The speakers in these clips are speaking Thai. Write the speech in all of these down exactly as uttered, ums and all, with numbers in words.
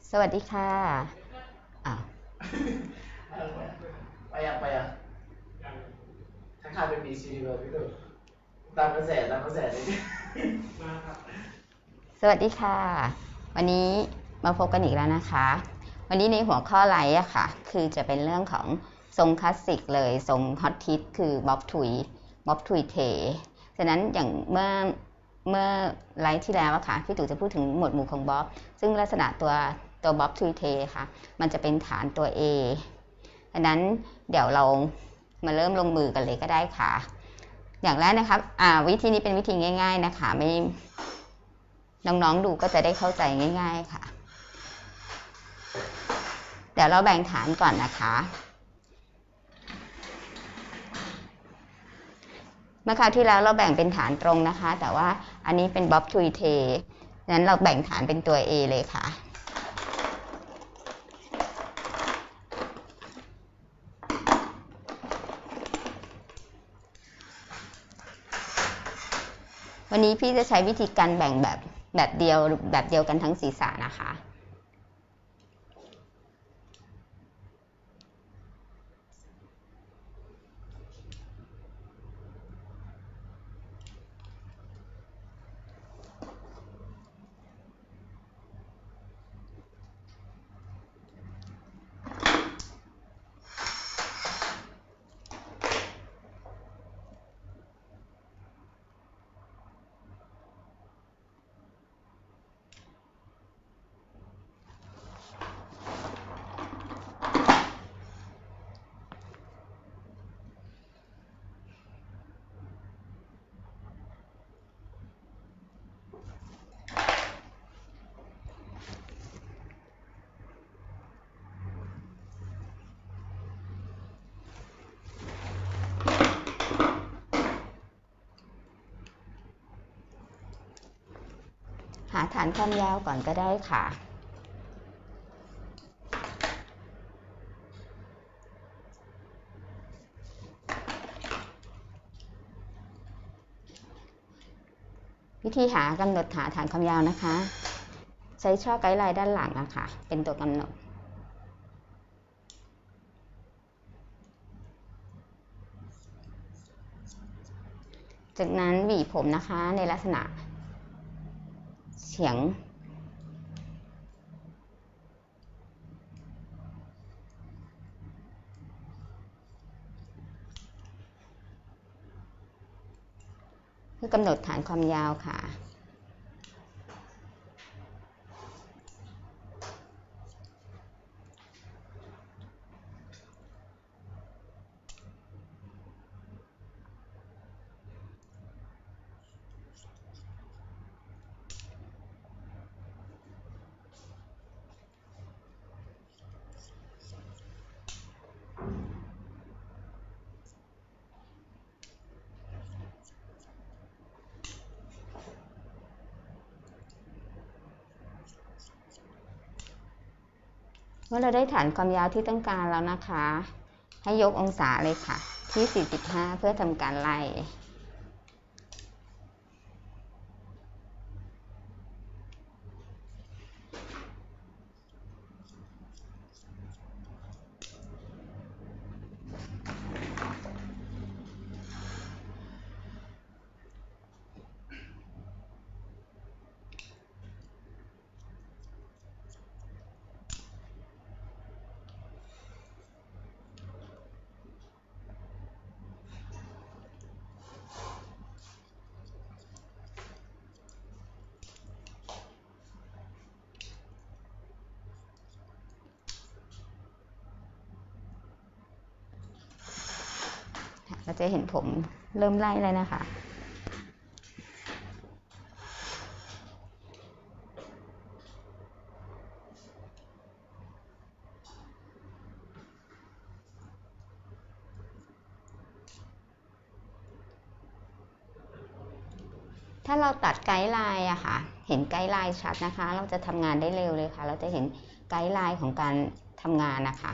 สวัสดีค่ะอ้าวไปยังไปยังทักทายเป็นบีซีดีเลยพี่ตู่ตามกระแสตามกระแสเลยมาครับสวัสดีค่ะ วันนี้มาพบกันอีกแล้วนะคะ วันนี้ในหัวข้อไลฟ์อะค่ะ คือจะเป็นเรื่องของทรงคลาสสิกเลยทรงฮอตฮิตคือบ๊อบทุยบ๊อบทุยเทฉะนั้นอย่างเมื่อเมื่อไลฟ์ที่แล้วอะค่ะพี่ตู่จะพูดถึงหมวดหมู่ของบ๊อบซึ่งลักษณะตัวตัวบ๊อบทุยเทค่ะมันจะเป็นฐานตัว A ฉะนั้นเดี๋ยวเรามาเริ่มลงมือกันเลยก็ได้ค่ะอย่างแรกนะครับวิธีนี้เป็นวิธีง่ายๆนะคะไม่น้องๆดูก็จะได้เข้าใจง่ายๆค่ะเดี๋ยวเราแบ่งฐานก่อนนะคะเมื่อคราวที่แล้วเราแบ่งเป็นฐานตรงนะคะแต่ว่าอันนี้เป็นบ๊อบทุยเทนั้นเราแบ่งฐานเป็นตัว A เลยค่ะวันนี้พี่จะใช้วิธีการแบ่งแบบแบบเดียวแบบเดียวกันทั้งศีรษะนะคะหาฐานความยาวก่อนก็ได้ค่ะวิธีหากำหนดหาฐานความยาวนะคะใช้ช่อไกด์ไลน์ด้านหลังอะค่ะเป็นตัวกำหนดจากนั้นหวีผมนะคะในลักษณะเฉียงเพื่อกำหนดฐานความยาวค่ะเมื่อเราได้ฐานความยาวที่ต้องการแล้วนะคะให้ยกองศาเลยค่ะที่สี่สิบห้าเพื่อทำการไล่เราจะเห็นผมเริ่มไล่แล้วนะคะถ้าเราตัดไกด์ไลน์อะค่ะเห็นไกด์ไลน์ชัดนะคะเราจะทำงานได้เร็วเลยค่ะเราจะเห็นไกด์ไลน์ของการทำงานนะคะ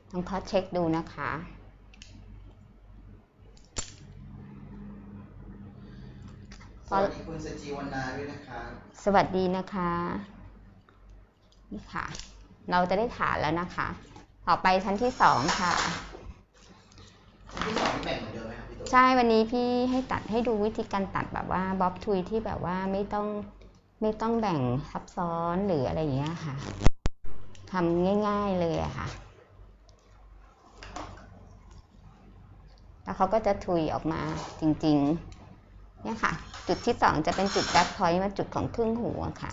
ลองพอเช็คดูนะคะสวัสดีคุณสจีวรรณาด้วยนะคะสวัสดีนะคะนี่ค่ะเราจะได้ฐานแล้วนะคะต่อไปชั้นที่สองค่ะชั้นที่สองแบ่งเหมือนเดิมไหมครับพี่ตุ๊กใช่วันนี้พี่ให้ตัดให้ดูวิธีการตัดแบบว่าบ๊อบทุยที่แบบว่าไม่ต้องไม่ต้องแบ่งซับซ้อนหรืออะไรอย่างเงี้ยค่ะทำง่ายๆเลยอะค่ะแล้วเขาก็จะทุยออกมาจริงๆเนี่ยค่ะจุดที่สองจะเป็นจุดแบ็คพอยต์มาจุดของครึ่งหูค่ะ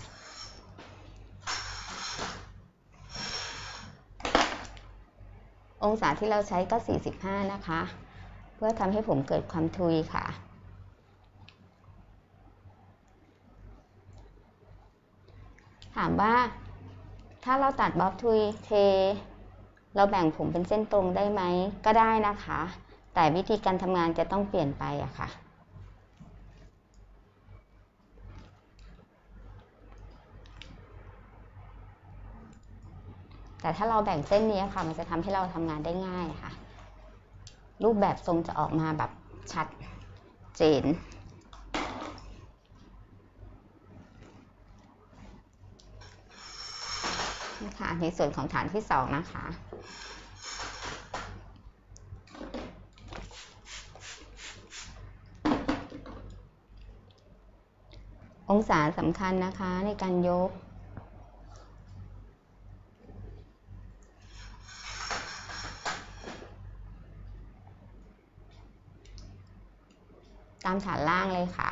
องศาที่เราใช้ก็สี่สิบห้านะคะเพื่อทำให้ผมเกิดความทุยค่ะถามว่าถ้าเราตัดบ๊อบทุยเทเราแบ่งผมเป็นเส้นตรงได้ไหมก็ได้นะคะแต่วิธีการทำงานจะต้องเปลี่ยนไปอะค่ะแต่ถ้าเราแบ่งเส้นนี้ค่ะมันจะทำให้เราทำงานได้ง่ายค่ะรูปแบบทรงจะออกมาแบบชัดเจนนี่ค่ะในส่วนของฐานที่สองนะคะองศาสำคัญนะคะในการยกตามฐานล่างเลยค่ะ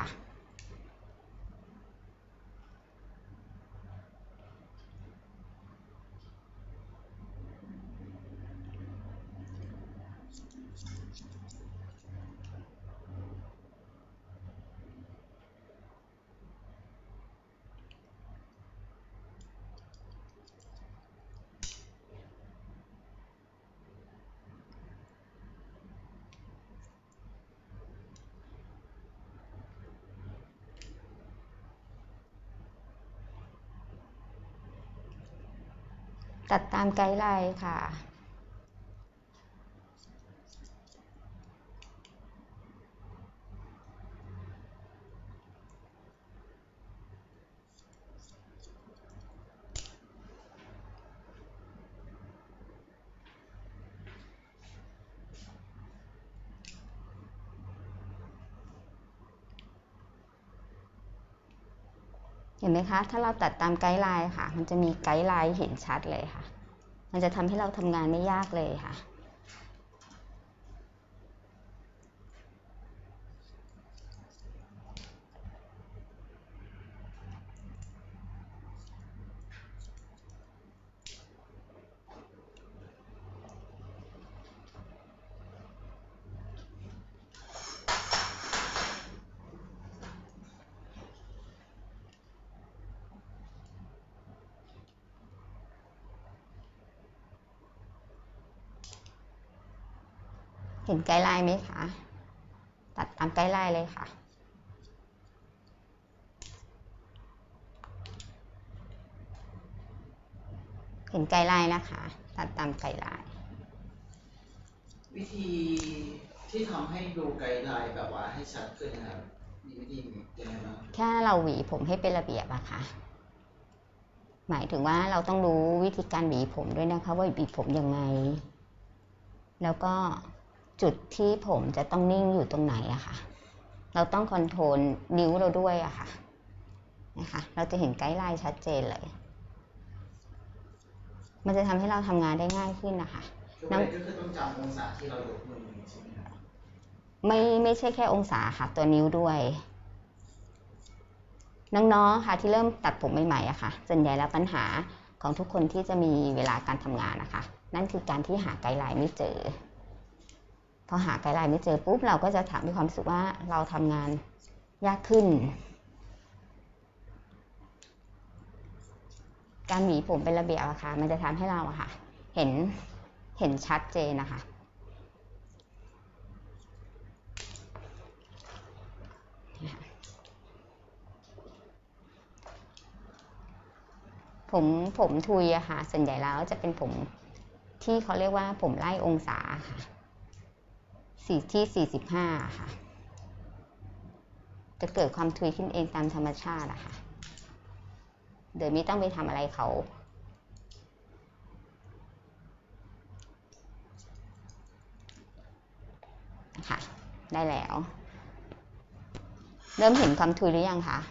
ตัดตามไกด์ไลน์ค่ะเห็นไหมคะถ้าเราตัดตามไกด์ไลน์ค่ะมันจะมีไกด์ไลน์เห็นชัดเลยค่ะมันจะทำให้เราทำงานไม่ยากเลยค่ะเห็นไกด์ไลน์ไหมคะตัดตามไกด์ไลน์เลยค่ะเห็นไกด์ไลน์นะคะตัดตามไกด์ไลน์วิธีที่ทำให้ดูไกด์ไลน์แบบว่าให้ชัดขึ้นนะครับมีวิธียังไงบ้างแค่เราหวีผมให้เป็นระเบียบอะค่ะหมายถึงว่าเราต้องรู้วิธีการหวีผมด้วยนะคะว่าหวีผมยังไงแล้วก็จุดที่ผมจะต้องนิ่งอยู่ตรงไหนอะค่ะเราต้องคอนโทรลนิ้วเราด้วยอะค่ะนะคะเราจะเห็นไกด์ไลน์ชัดเจนเลยมันจะทำให้เราทำงานได้ง่ายขึ้นนะคะนั่นก็คือต้องจำองศาที่เรายกมือใช่ไหมครับไม่ไม่ใช่แค่องศาค่ะตัวนิ้วด้วยน้องๆค่ะที่เริ่มตัดผมใหม่ๆอะค่ะส่วนใหญ่แล้วปัญหาของทุกคนที่จะมีเวลาการทำงานนะคะนั่นคือการที่หาไกด์ไลน์ไม่เจอพอหาไกด์ไลน์ไม่เจอปุ๊บเราก็จะถามมีความรู้สึกว่าเราทำงานยากขึ้นการหวีผมเป็นระเบียบอะค่ะมันจะทำให้เราอะค่ะเห็นเห็นชัดเจนนะคะผมผมทุยอะค่ะส่วนใหญ่แล้วจะเป็นผมที่เขาเรียกว่าผมไล่องศาค่ะสี่ที่สี่สิบห้าค่ะจะเกิดความทุยขึ้นเองตามธรรมชาติอะค่ะโดยไม่ต้องไปทำอะไรเขาค่ะได้แล้วเริ่มเห็นความทุยหรือยังคะ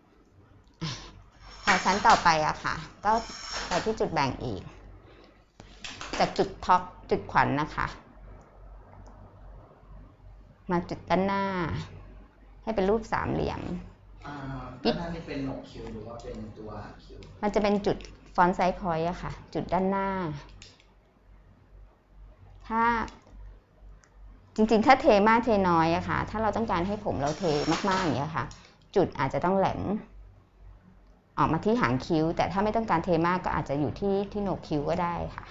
พอชั้นต่อไปอะค่ะก็ไปที่จุดแบ่งอีกจากจุดท็อปจุดขวัญ นะคะมาจุดด้านหน้าให้เป็นรูปสามเหลี่ยมด้านหน้านี่เป็นโหนกคิ้วหรือว่าเป็นตัวคิ้วมันจะเป็นจุดฟอนต์ไซส์พอยต์อะค่ะจุดด้านหน้าถ้าจริงๆถ้าเทมากเทน้อยอะค่ะถ้าเราต้องการให้ผมเราเทมากๆอย่างเงี้ยค่ะจุดอาจจะต้องแหลมออกมาที่หางคิ้วแต่ถ้าไม่ต้องการเทมากก็อาจจะอยู่ที่ที่โหนกคิ้วก็ได้ค่ะ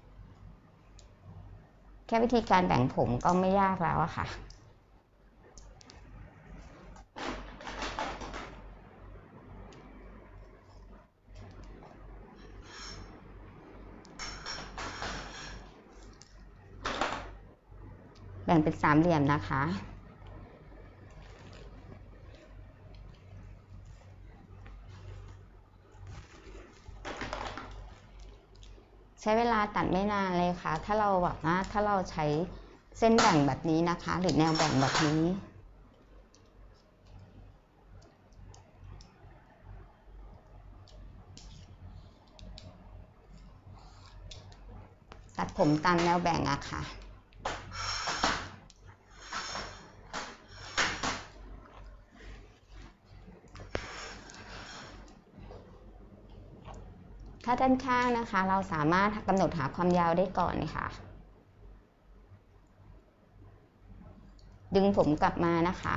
แค่วิธีการแบ่งผมก็ไม่ยากแล้วอะค่ะแบ่งเป็นสามเหลี่ยมนะคะใช้เวลาตัดไม่นานเลยค่ะถ้าเราแบบว่าถ้าเราใช้เส้นแบ่งแบบนี้นะคะหรือแนวแบ่งแบบนี้ตัดผมตามแนวแบ่งอะค่ะถ้าด้านข้างนะคะเราสามารถกำหนดหาความยาวได้ก่อนค่ะดึงผมกลับมานะคะ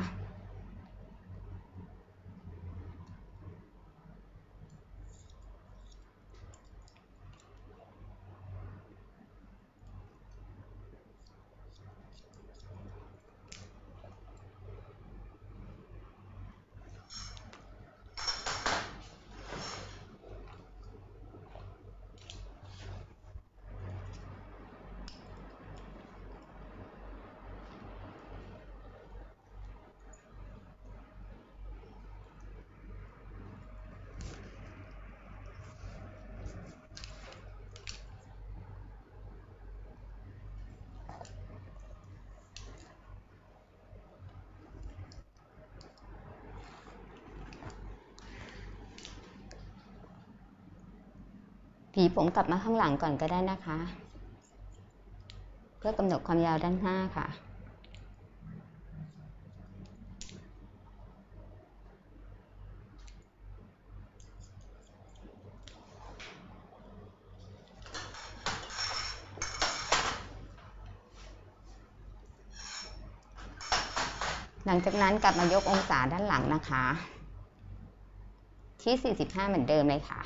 ผีผมกลับมาข้างหลังก่อนก็ได้นะคะเพื่อกำหนดความยาวด้านหน้าค่ะหลังจากนั้นกลับมายกองศาด้านหลังนะคะที่สี่สิบห้าเหมือนเดิมเลยค่ะ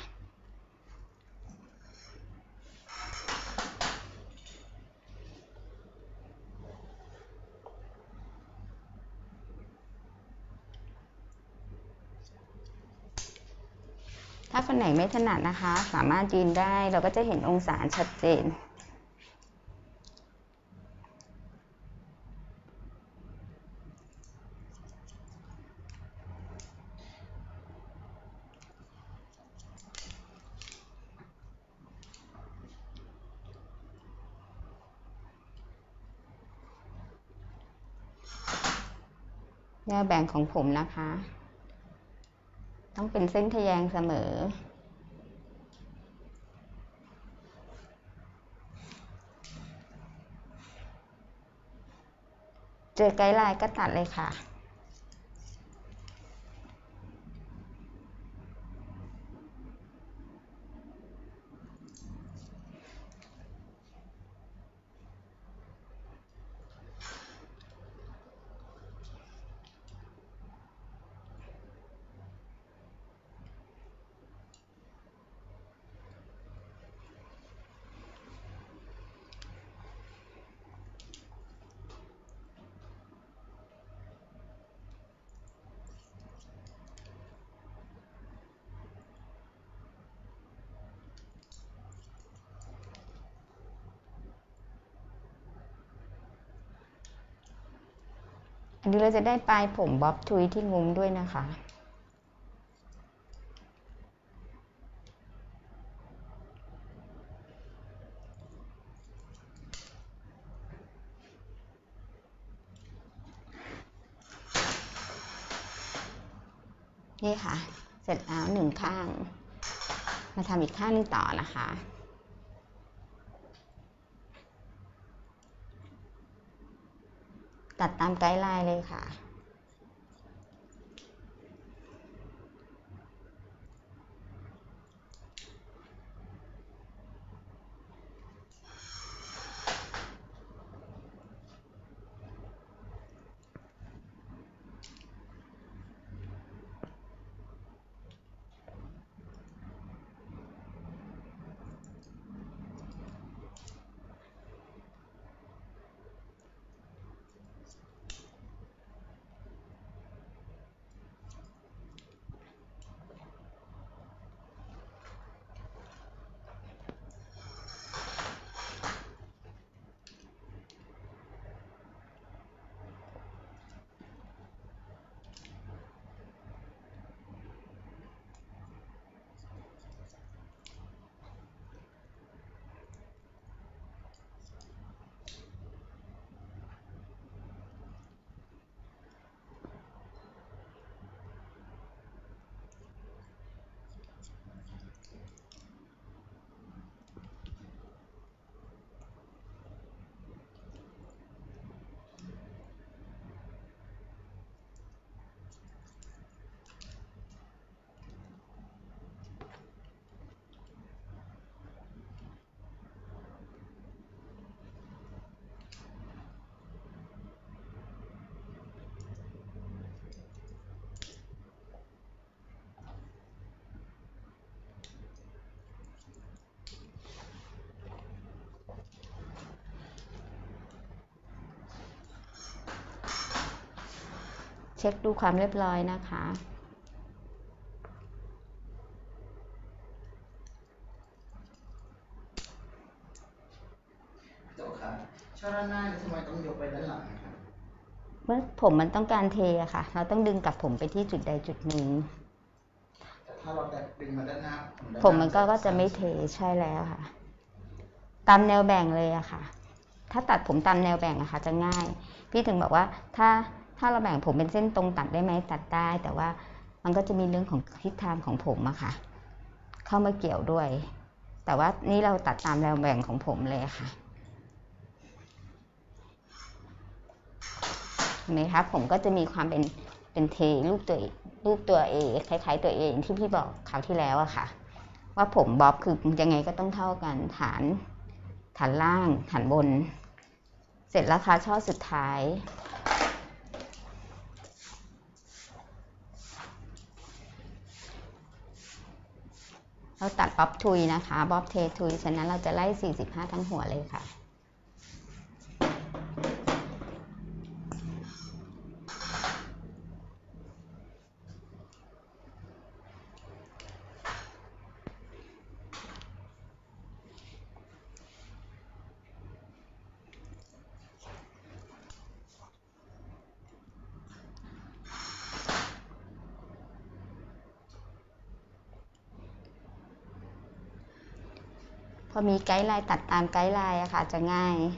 ถ้าคนไหนไม่ถนัดนะคะสามารถยืนได้เราก็จะเห็นองศาชัดเจนแนวแบ่งของผมนะคะต้องเป็นเส้นทะแยงเสมอเจอไกด์ไลน์ก็ตัดเลยค่ะอันนี้เราจะได้ปลายผมบ๊อบทุยที่งุ้มด้วยนะคะนี่ค่ะเสร็จแล้วหนึ่งข้างมาทำอีกข้างนึงต่อนะคะตัดตามไกด์ไลน์เลยค่ะเช็คดูความเรียบร้อยนะคะโต๊ะครับช่อด้านหน้าทำไมต้องยกไปด้านหลังนะครับเมื่อผมมันต้องการเทอะค่ะเราต้องดึงกับผมไปที่จุดใดจุดหนึ่งแต่ถ้าเราดึงมาด้านหน้าผมมันก็จะไม่เทใช่แล้วค่ะตามแนวแบ่งเลยอะค่ะถ้าตัดผมตามแนวแบ่งอะค่ะจะง่ายพี่ถึงบอกว่าถ้าถ้าเราแบ่งผมเป็นเส้นตรงตัดได้ไหมตัดได้แต่ว่ามันก็จะมีเรื่องของทิศทางของผมอะค่ะเข้ามาเกี่ยวด้วยแต่ว่านี่เราตัดตามแนวแบ่งของผมเลยค่ะเห็นไหมคะผมก็จะมีความเป็นเป็นเทรูปตัวรูปตัวเอคล้ายๆตัวเอที่พี่บอกคราวที่แล้วอะค่ะว่าผมบ๊อบคือยังไงก็ต้องเท่ากันฐานฐานล่างฐานบนเสร็จแล้วค่ะช่อสุดท้ายเราตัดบ๊อบทุยนะคะบ๊อบเททุยฉะนั้นเราจะไล่สี่สิบห้าทั้งหัวเลยค่ะพอมีไกด์ไลน์ตัดตามไกด์ไลน์อะค่ะจะง่าย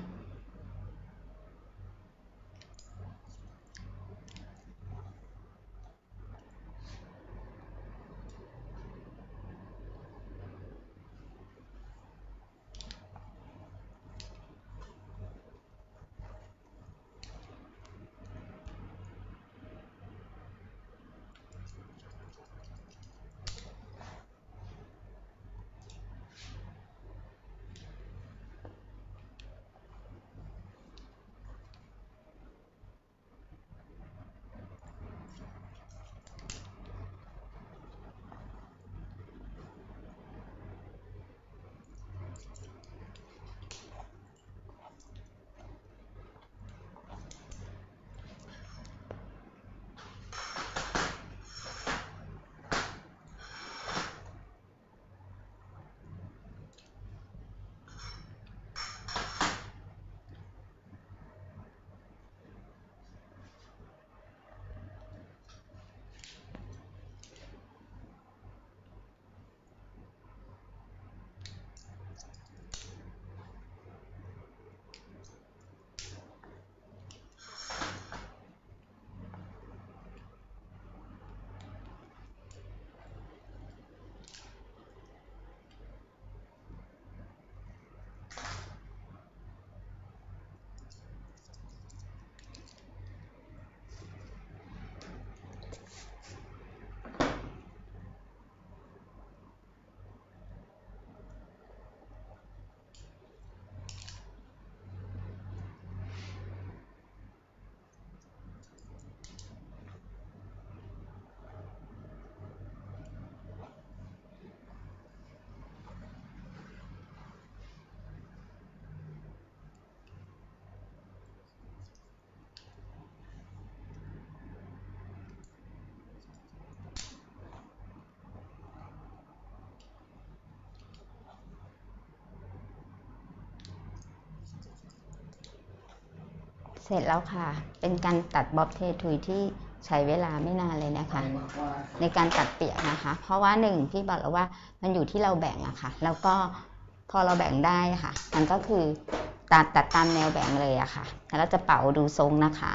เสร็จแล้วค่ะเป็นการตัดบ๊อบเททุยที่ใช้เวลาไม่นานเลยนะคะในการตัดเปียกนะคะเพราะว่าหนึ่งพี่บอกแล้วว่ามันอยู่ที่เราแบ่งอะค่ะแล้วก็พอเราแบ่งได้ค่ะมันก็คือตัดตัดตามแนวแบ่งเลยอะค่ะแล้วเราจะเป่าดูทรงนะคะ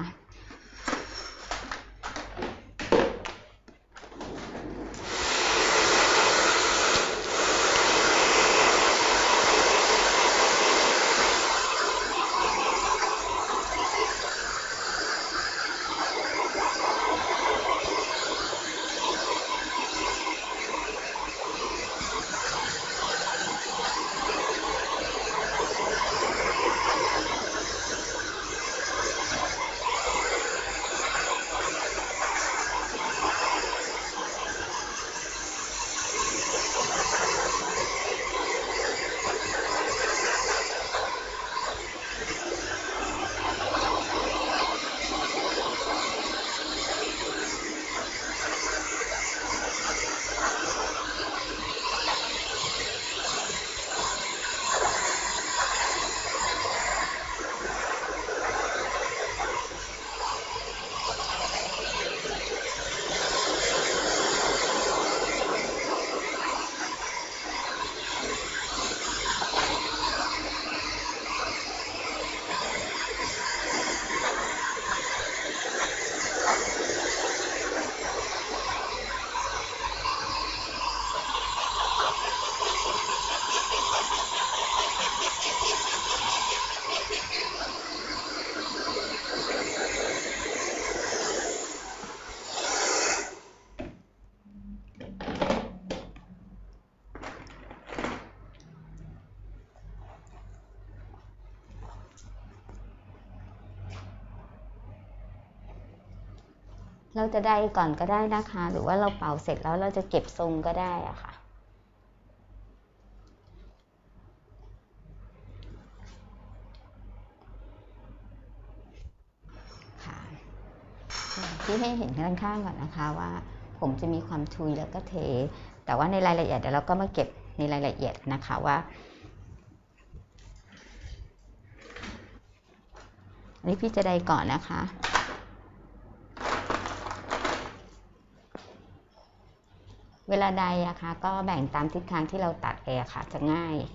เราจะได้ก่อนก็ได้นะคะหรือว่าเราเป่าเสร็จแล้วเราจะเก็บทรงก็ได้อะค่ะค่ะที่ให้เห็นด้านข้างก่อนนะคะว่าผมจะมีความทุยแล้วก็เทแต่ว่าในรายละเอียดเดี๋ยวเราก็มาเก็บในรายละเอียดนะคะว่าอันนี้พี่จะได้ก่อนนะคะเวลาใดอะคะก็แบ่งตามทิศทางที่เราตัดเลยอะค่ะจะง่าย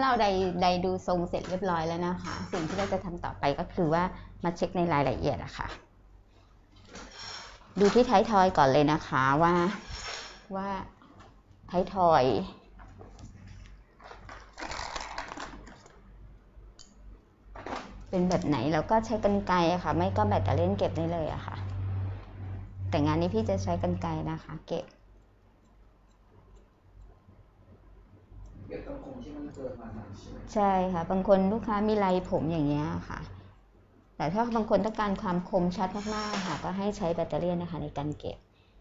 เราได้ได้ดูทรงเสร็จเรียบร้อยแล้วนะคะ สิ่งที่เราจะทำต่อไปก็คือว่ามาเช็คในรายละเอียดอะค่ะดูที่ท้ายทอยก่อนเลยนะคะว่าว่าท้ายทอยเป็นแบบไหนแล้วก็ใช้กรรไกรอะค่ะไม่ก็แบตเตอรี่เก็บได้เลยอะค่ะแต่งานนี้พี่จะใช้กรรไกรนะคะเก็บเก็บตรงคมที่มันเกิดมาใช่ไหมใช่ค่ะบางคนลูกค้ามีลายผมอย่างเงี้ยค่ะแต่ถ้าบางคนต้องการความคมชัดมากๆค่ะก็ให้ใช้แบตเตอรี่นะคะในการเก็บ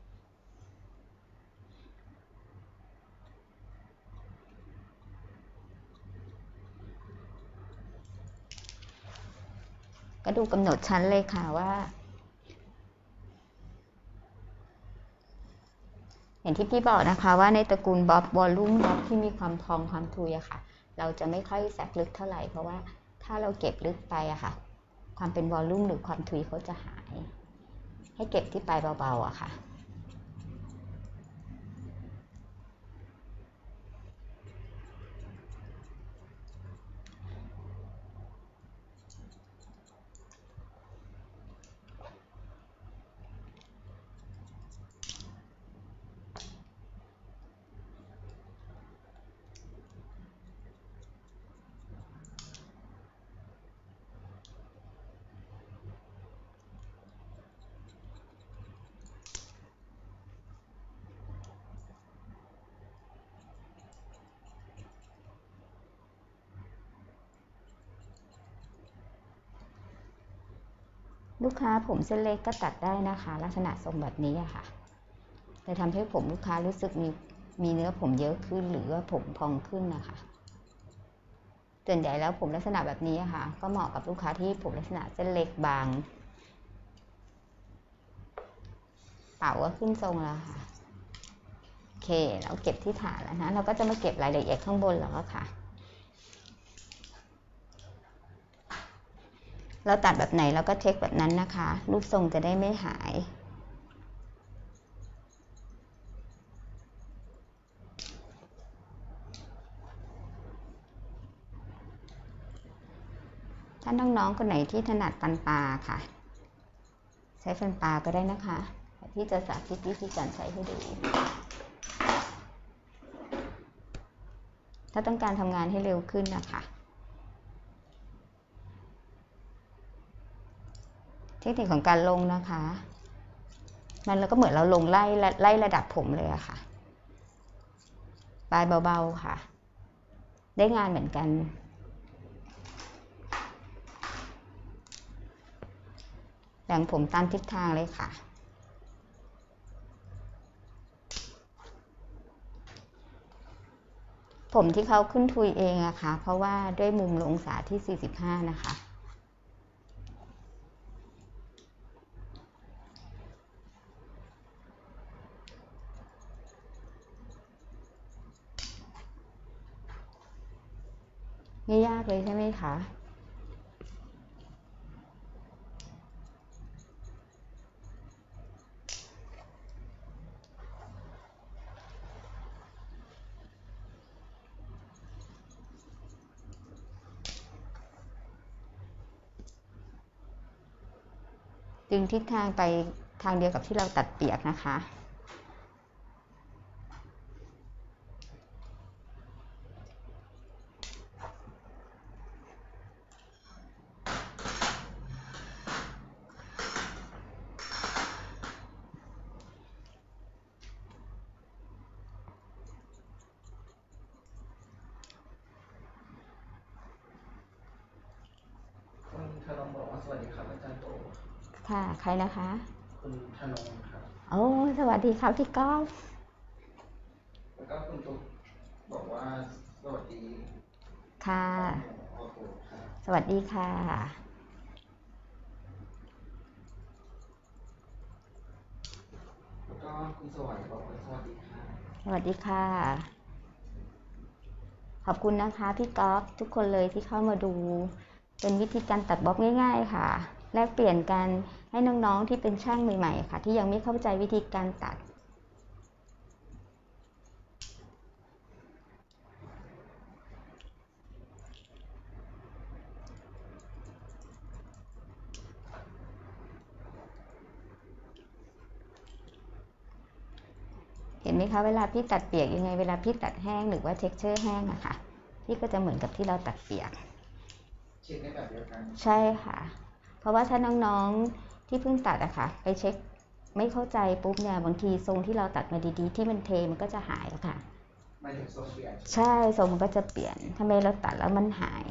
ก็ดูกำหนดชั้นเลยค่ะว่าอย่างที่พี่บอกนะคะว่าในตระกูลบ๊อบวอลลุ่มบ๊อบที่มีความพองความทุยอะค่ะเราจะไม่ค่อยแซกลึกเท่าไหร่เพราะว่าถ้าเราเก็บลึกไปอะค่ะความเป็นวอลลุ่มหรือความทุยเขาจะหายให้เก็บที่ปลายเบาๆอะค่ะลูกค้าผมเส้นเล็กก็ตัดได้นะคะลักษณะทรงแบบนี้อะค่ะจะทำให้ผมลูกค้ารู้สึกมีมีเนื้อผมเยอะขึ้นหรือว่าผมพองขึ้นนะคะส่วนใหญ่แล้วผมลักษณะแบบนี้อะค่ะก็เหมาะกับลูกค้าที่ผมลักษณะเส้นเล็กบางเป่าก็ขึ้นทรงแล้วค่ะโอเคเราเก็บที่ฐานแล้วนะเราก็จะมาเก็บรายละเอียดข้างบนแล้วค่ะเราตัดแบบไหนเราก็เช็คแบบนั้นนะคะรูปทรงจะได้ไม่หายถ้าน้องๆคนไหนที่ถนัดฟันปลาค่ะใช้ฟันปลาก็ได้นะคะที่จะสาธิตวิธีการใช้ให้ดูถ้าต้องการทำงานให้เร็วขึ้นนะคะเทคนิคของการลงนะคะมันแล้วก็เหมือนเราลงไล่ไล่ระดับผมเลยอะค่ะปลายเบาๆค่ะได้งานเหมือนกันแบ่งผมตามทิศทางเลยค่ะผมที่เขาขึ้นทุยเองอะค่ะเพราะว่าด้วยมุมองศาที่สี่สิบห้านะคะไม่ยากเลยใช่ไหมคะดึงทิศทางไปทางเดียวกับที่เราตัดเปียกนะคะคุณธนงบอกว่าสวัสดีครับอาจารย์โตค่ะใครนะคะคุณธนงครับโอ้สวัสดีครับพี่ก้องแล้วก็คุณตุ๊กบอกว่าสวัสดีค่ะสวัสดีค่ะแล้วก็คุณสวัสดิ์บอกว่าสวัสดีค่ะสวัสดีค่ะขอบคุณนะคะพี่ก๊อฟทุกคนเลยที่เข้ามาดูเป็นวิธีการตัดบ๊อบง่ายๆค่ะแลกเปลี่ยนกันให้น้องๆที่เป็นช่างใหม่ๆค่ะที่ยังไม่เข้าใจวิธีการตัดเห็นไหมคะเวลาพี่ตัดเปียกยังไงเวลาพี่ตัดแห้งหรือว่าเท็กเจอร์แห้งอะค่ะพี่ก็จะเหมือนกับที่เราตัดเปียกเช็คได้แบบเดียวกันใช่ค่ะเพราะว่าถ้าน้องๆที่เพิ่งตัดอะค่ะไปเช็คไม่เข้าใจปุ๊บเนี่ยบางทีทรงที่เราตัดมาดีๆที่มันเทมันก็จะหายค่ะไม่ถึงทรงเปลี่ยนใช่ทรงมันก็จะเปลี่ยนทำไมเราตัดแล้วมันหาย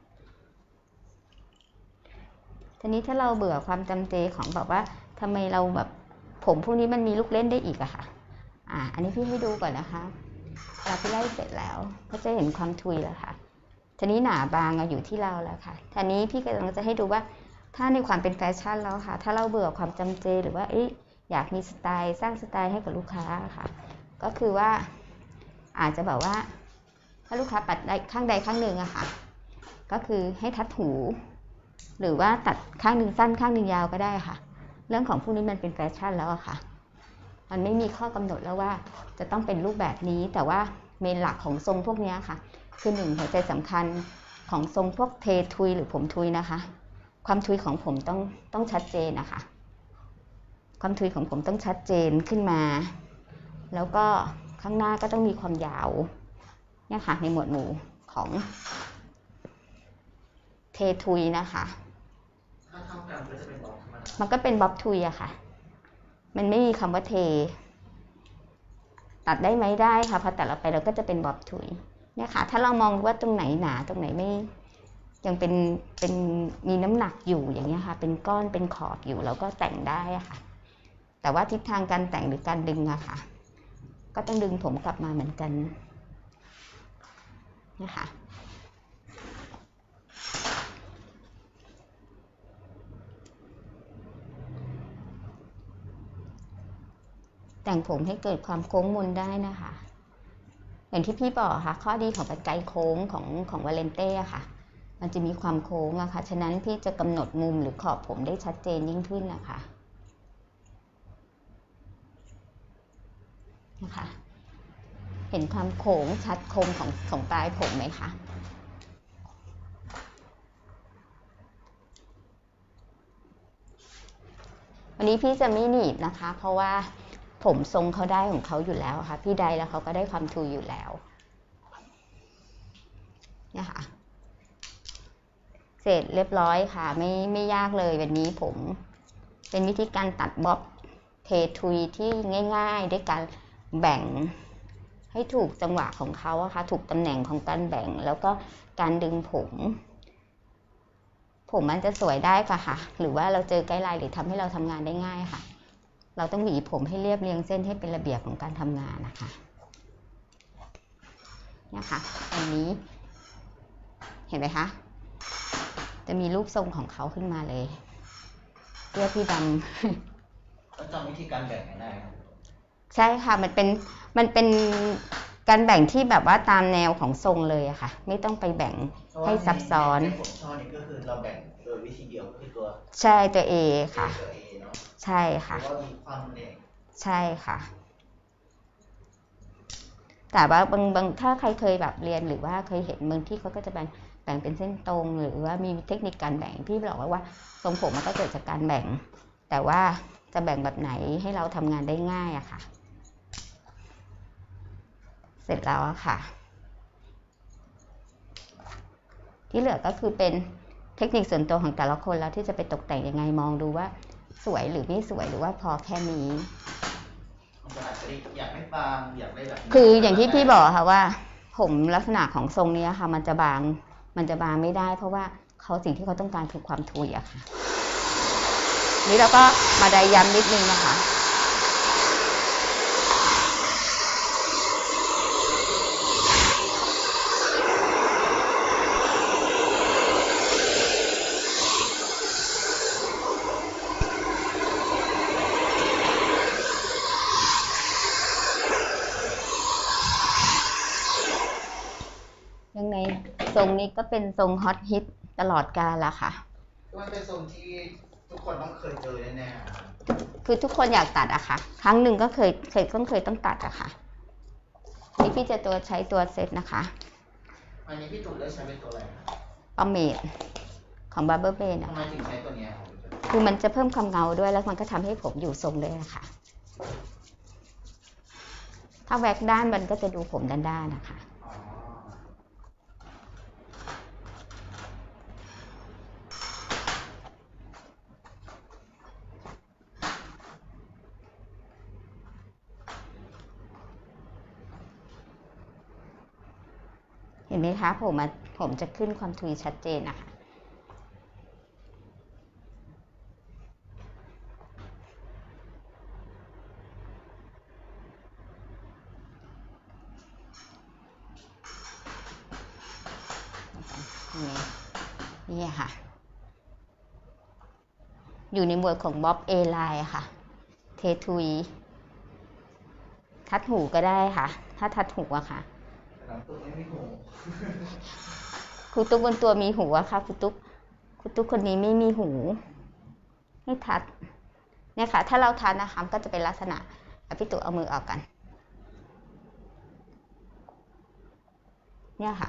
ทีนี้ถ้าเราเบื่อความจำเจของแบบว่าทำไมเราแบบผมพวกนี้มันมีลูกเล่นได้อีกอะค่ะอ่าอันนี้พี่ให้ดูก่อนนะคะเราพี่ไล่เสร็จแล้วก็จะเห็นความทุยแล้วค่ะทีนี้หนาบางอยู่ที่เราแล้วค่ะทีนี้พี่กำลังจะให้ดูว่าถ้าในความเป็นแฟชั่นแล้วค่ะถ้าเราเบื่อความจำเจหรือว่าอยากมีสไตล์สร้างสไตล์ให้กับลูกค้าค่ะก็คือว่าอาจจะแบบว่าถ้าลูกค้าปัดได้ข้างใดข้างหนึ่งอะค่ะก็คือให้ทัดหูหรือว่าตัดข้างหนึ่งสั้นข้างหนึ่งยาวก็ได้ค่ะเรื่องของพวกนี้มันเป็นแฟชั่นแล้วอะค่ะมันไม่มีข้อกำหนดแล้วว่าจะต้องเป็นรูปแบบนี้แต่ว่าเมนหลักของทรงพวกนี้ค่ะคือหนึ่งหัวใจสำคัญของทรงพวกเททุยหรือผมทุยนะคะความทุยของผมต้องต้องชัดเจนนะคะความทุยของผมต้องชัดเจนขึ้นมาแล้วก็ข้างหน้าก็ต้องมีความยาวเนี่ยค่ะในหมวดหมู่ของเททุยนะคะถ้าเท่ากันก็จะเป็นบ๊อบธรรมดามันก็เป็นบ๊อบทุยอะค่ะมันไม่มีคำว่าเทตัดได้ไหมได้ค่ะพอตัดเราไปเราก็จะเป็นบ๊อบทุยเนี่ยค่ะถ้าเรามองว่าตรงไหนหนาตรงไหนไม่ยังเป็นเป็นมีน้ำหนักอยู่อย่างเงี้ยค่ะเป็นก้อนเป็นขอบอยู่เราก็แต่งได้อะค่ะแต่ว่าทิศทางการแต่งหรือการดึงอะค่ะก็ต้องดึงผมกลับมาเหมือนกันนะคะแต่งผมให้เกิดความโค้งมนได้นะคะอย่างที่พี่บอกค่ะข้อดีของกรรไกรโค้งของของวาเลนเต้ค่ะมันจะมีความโค้งอะค่ะฉะนั้นพี่จะกำหนดมุมหรือขอบผมได้ชัดเจนยิ่งขึ้นนะคะนะคะเห็นความโค้งชัดคมของของปลายผมไหมคะวันนี้พี่จะไม่หนีบนะคะเพราะว่าผมทรงเขาได้ของเขาอยู่แล้วค่ะพี่ได้แล้วเขาก็ได้ความทูอยู่แล้วเนี่ยค่ะเสร็จเรียบร้อยค่ะไม่ไม่ยากเลยวันนี้ผมเป็นวิธีการตัดบ๊อบเททุยที่ง่ายๆด้วยการแบ่งให้ถูกจังหวะของเขาอะค่ะถูกตำแหน่งของการแบ่งแล้วก็การดึงผมผมมันจะสวยได้ค่ะหรือว่าเราเจอไกด์ไลน์หรือทำให้เราทำงานได้ง่ายค่ะเราต้องหวีผมให้เรียบเรียงเส้นให้เป็นระเบียบของการทำงานนะคะเนี่ยค่ะอันนี้เห็นไหมคะจะมีรูปทรงของเขาขึ้นมาเลยเรียกพี่ดำก็จำวิธีการแบ่งได้ใช่ค่ะมันเป็นมันเป็นการแบ่งที่แบบว่าตามแนวของทรงเลยอะค่ะไม่ต้องไปแบ่งให้ซับซ้อนผมชอบนี่ก็คือเราแบ่งโดยวิธีเดียวก็คือตัวใช่ตัว A ค่ะตัว A เนาะใช่ค่ะเพราะว่ามีความเองใช่ค่ะแต่ว่าบางบางถ้าใครเคยแบบเรียนหรือว่าเคยเห็นบางที่เขาก็จะแบ่งแบ่งเป็นเส้นตรงหรือว่ามีเทคนิคการแบ่งพี่บอกว่าทรงผมมันก็เกิดจากการแบ่งแต่ว่าจะแบ่งแบบไหนให้เราทำงานได้ง่ายอะค่ะเสร็จแล้วอะค่ะที่เหลือก็คือเป็นเทคนิคส่วนตัวของแต่ละคนแล้วที่จะไปตกแต่งยังไงมองดูว่าสวยหรือไม่สวยหรือว่าพอแค่นี้อยากได้บางอยากได้แบบคืออย่างที่พี่บอกค่ะว่าผมลักษณะของทรงนี้ค่ะมันจะบางมันจะบางไม่ได้เพราะว่าเขาสิ่งที่เขาต้องการคือความทุยอะค่ะนี้เราก็มาได้ย้ำนิดนึงนะคะยังไงทรงนี้ก็เป็นทรงฮอตฮิตตลอดกาลละค่ะมันเป็นทรงที่ทุกคนต้องเคยเจอแน่ๆคือทุกคนอยากตัดอะค่ะครั้งหนึ่งก็เคยเคยต้องเคยต้องตัดอะค่ะนี่พี่จะตัวใช้ตัวเซตนะคะอันนี้พี่ตู่ได้ใช้เป็นตัวอะไรปอมเมดของบับเบิ้ลเบนทำไมถึงใช้ตัวนี้คือมันจะเพิ่มความเงาด้วยแล้วมันก็ทำให้ผมอยู่ทรงด้วยนะคะถ้าแว็กด้านมันก็จะดูผมด้านๆนะคะเห็นไหมคะผมผมจะขึ้นความทุยชัดเจนนะคะนี่ค่ะอยู่ในหมวดของบ๊อบเอไลน์ค่ะเททุยทัดหูก็ได้ค่ะถ้าทัดหูอะค่ะตุ๊กไม่มีหูครูตุ๊กบนตัวมีหูอะค่ะครูตุ๊กครูตุ๊กคนนี้ไม่มีหูให้ทัดเนี่ยค่ะถ้าเราทัดนะคะก็จะเป็นลักษณะพี่ตุ๊กเอามือออกกันเนี่ยค่ะ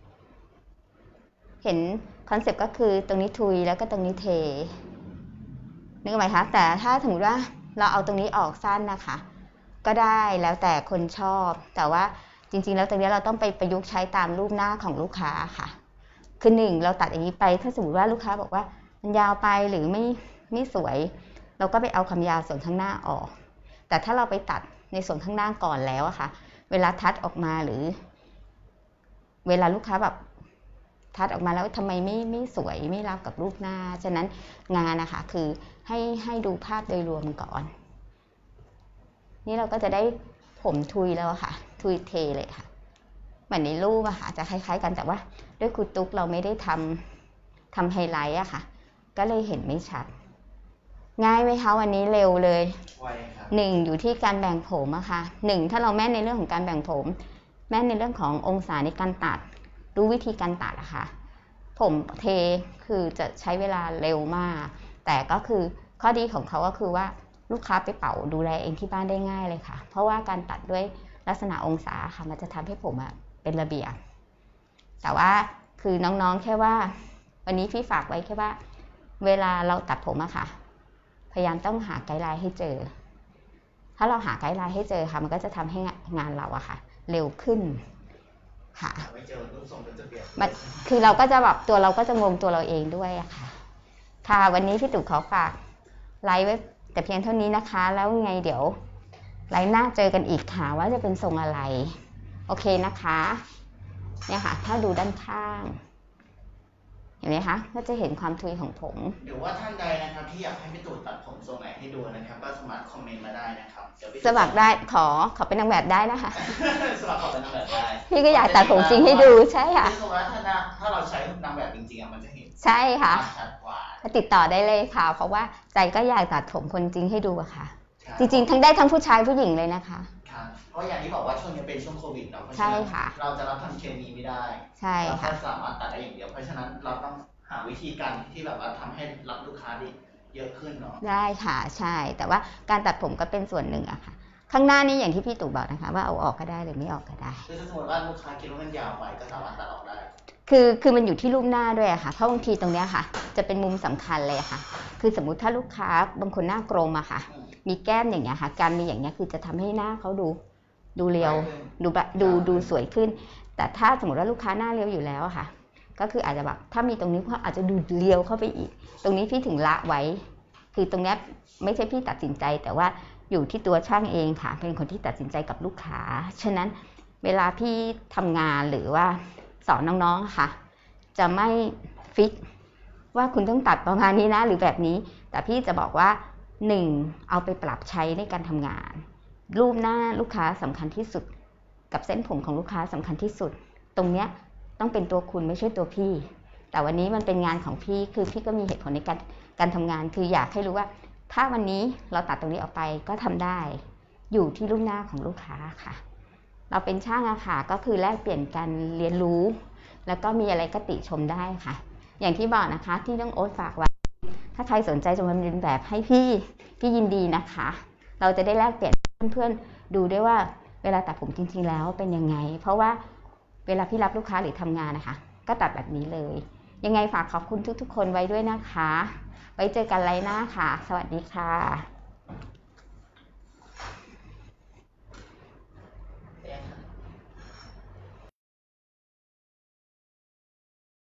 เห็นคอนเซ็ปต์ก็คือตรงนี้ทุยแล้วก็ตรงนี้เทนึกไหมคะแต่ถ้าสมมติว่าเราเอาตรงนี้ออกสั้นนะคะก็ได้แล้วแต่คนชอบแต่ว่าจริงๆแล้วตรงนี้เราต้องไปประยุกต์ใช้ตามรูปหน้าของลูกค้าค่ะคือหนึ่งเราตัดอย่างนี้ไปถ้าสมมติว่าลูกค้าบอกว่ามันยาวไปหรือไม่ไม่สวยเราก็ไปเอาความยาวส่วนข้างหน้าออกแต่ถ้าเราไปตัดในส่วนข้างหน้าก่อนแล้วอะค่ะเวลาทัดออกมาหรือเวลาลูกค้าแบบทัดออกมาแล้วทำไมไม่ไม่สวยไม่รับกับรูปหน้าฉะนั้นงานนะคะคือให้ให้ดูภาพโดยรวมก่อนนี่เราก็จะได้ผมทุยแล้วค่ะทุยเทเลยค่ะเหมือนในรูปอะค่ะจะคล้ายๆกันแต่ว่าด้วยครูตุ๊กเราไม่ได้ทำทำไฮไลท์อะค่ะก็เลยเห็นไม่ชัดง่ายไหมคะวันนี้เร็วเลยหนึ่งอยู่ที่การแบ่งผมอะค่ะหนึ่งถ้าเราแม่นในเรื่องของการแบ่งผมแม่นในเรื่องขององศาในการตัดรู้วิธีการตัดอะค่ะผมเทคือจะใช้เวลาเร็วมากแต่ก็คือข้อดีของเขาก็คือว่าลูกค้าไปเป่าดูแลเองที่บ้านได้ง่ายเลยค่ะเพราะว่าการตัดด้วยลักษณะองศาค่ะมันจะทำให้ผมอะเป็นระเบียบแต่ว่าคือน้องๆแค่ว่าวันนี้พี่ฝากไว้แค่ว่าเวลาเราตัดผมอะค่ะพยายามต้องหาไกด์ไลน์ให้เจอถ้าเราหาไกด์ไลน์ให้เจอค่ะมันก็จะทำให้งานเราอะค่ะเร็วขึ้นค่ะไม่เจอรูปทรงเป็นระเบียบมันคือเราก็จะแบบตัวเราก็จะงงตัวเราเองด้วยอะค่ะค่ะวันนี้พี่ตู่ขอฝากไลฟ์ไว้แต่เพียงเท่านี้นะคะแล้วไงเดี๋ยวไลฟ์หน้าเจอกันอีกค่ะว่าจะเป็นทรงอะไรโอเคนะคะเนี่ยค่ะถ้าดูด้านข้างเห็นไหมคะก็จะเห็นความทุยของผมหรือว่าท่านใดนะครับที่อยากให้พี่ตู่ตัดผมทรงไหนให้ดูนะครับก็สามารถคอมเมนต์มาได้นะครับสมัครได้ขอขอเป็นนางแบบได้นะคะสมัครขอเป็นนางแบบได้พี่ก็อยากตัดผมจริงให้ดูใช่ค่ะคือว่าถ้าถ้าเราใช้นางแบบจริงๆมันจะเห็นใช่ค่ะชัดกว่าติดต่อได้เลยค่ะเพราะว่าใจก็อยากตัดผมคนจริงให้ดูอะค่ะจริงๆทั้งได้ทั้งผู้ชายผู้หญิงเลยนะคะเพราะอย่างที่บอกว่าช่วงนี้เป็นช่วงโควิดเนาะเพราะฉะนั้นเราจะรับทำเคมีไม่ได้ใช่ค่ะเราสามารถตัดได้อย่างเดียวเพราะฉะนั้นเราต้องหาวิธีการที่แบบว่าทำให้รับลูกค้าได้เยอะขึ้นเนาะได้ค่ะใช่แต่ว่าการตัดผมก็เป็นส่วนหนึ่งอะค่ะข้างหน้านี่อย่างที่พี่ตู่บอกนะคะว่าเอาออกก็ได้หรือไม่ออกก็ได้คือถ้าสมมติว่าลูกค้าคิดว่ามันยาวไปก็สามารถตัดออกได้คือคือมันอยู่ที่รูปหน้าด้วยอะค่ะเพราะบางทีตรงเนี้ยค่ะจะเป็นมุมสำคัญเลยค่ะคือสมมุติถ้าลูกค้าบางคนหน้ากลมอะค่ะมีแก้มอย่างเงี้ยค่ะการมีอย่างเงี้ยคือจะทำให้หน้าเขาดูดูเรียวดูแบบดูดูสวยขึ้นแต่ถ้าสมมติว่าลูกค้าหน้าเรียวอยู่แล้วอะค่ะก็คืออาจจะแบบถ้ามีตรงนี้ก็อาจจะดูเรียวเข้าไปอีกตรงนี้พี่ถึงละไว้คือตรงนี้ไม่ใช่พี่ตัดสินใจแต่ว่าอยู่ที่ตัวช่างเองค่ะเป็นคนที่ตัดสินใจกับลูกค้าฉะนั้นเวลาพี่ทำงานหรือว่าสอนน้องๆค่ะจะไม่ฟิกว่าคุณต้องตัดประมาณนี้นะหรือแบบนี้แต่พี่จะบอกว่าหนึ่งเอาไปปรับใช้ในการทำงานรูปหน้าลูกค้าสำคัญที่สุดกับเส้นผมของลูกค้าสำคัญที่สุดตรงเนี้ยต้องเป็นตัวคุณไม่ใช่ตัวพี่แต่วันนี้มันเป็นงานของพี่คือพี่ก็มีเหตุผลในการการทำงานคืออยากให้รู้ว่าถ้าวันนี้เราตัดตรงนี้ออกไปก็ทำได้อยู่ที่รูปหน้าของลูกค้าค่ะเราเป็นช่างอะค่ะก็คือแลกเปลี่ยนกันเรียนรู้แล้วก็มีอะไรก็ติชมได้ค่ะอย่างที่บอกนะคะที่น้องโอ๊ตฝากไว้ถ้าใครสนใจจะมาเรียนแบบให้พี่พี่ยินดีนะคะเราจะได้แลกเปลี่ยนเพื่อนๆดูด้วยว่าเวลาตัดผมจริงๆแล้วเป็นยังไงเพราะว่าเวลาพี่รับลูกค้าหรือทำงานนะคะก็ตัดแบบนี้เลยยังไงฝากขอบคุณทุกๆคนไว้ด้วยนะคะไว้เจอกันไลฟ์หน้าค่ะสวัสดีค่ะ